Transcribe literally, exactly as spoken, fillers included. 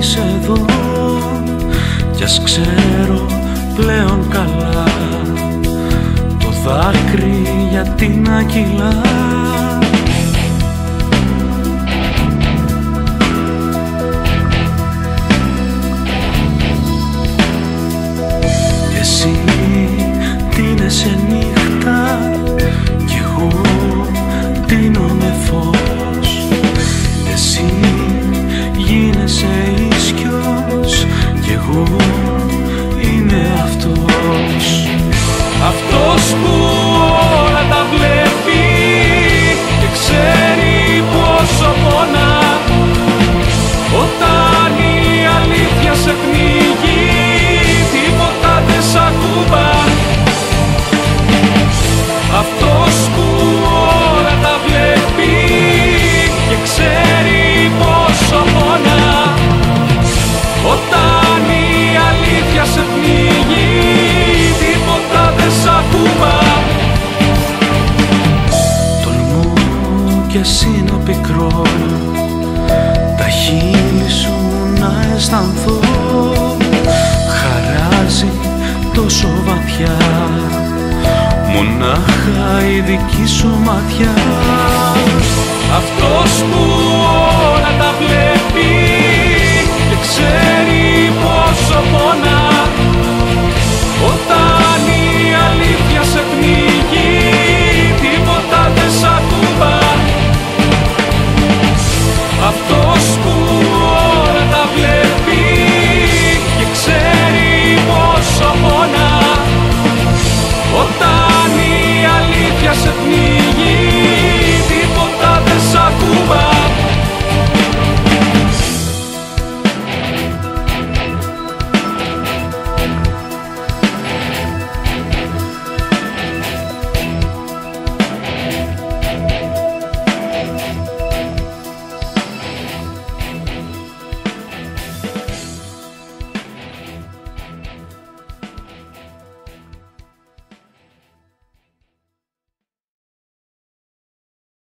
είσαι εδώ, κι ας ξέρω πλέον καλά το δάκρυ γιατί να κυλά. Εσύ τίνεσαι νύχτα κι εγώ τίνω με φως. Εσύ γίνεσαι ίσκιος κι εγώ είμαι αυτός. Αυτός που όλα τα βλέπει και ξέρει πόσο πονά όταν η αλήθεια σε πνίγει, τίποτα δεν σ' ακουμπά. Αυτός που όλα τα βλέπει και ξέρει πόσο πονά όταν η αλήθεια σε πνίγει, τίποτα δεν σ' ακουμπά. Τολμώ κι ας είναι πικρό τα χείλη σου να αισθανθώ, χαράζει τόσο βαθιά μονάχα η δική σου ματιά. Αυτός που όλα τα βλέπει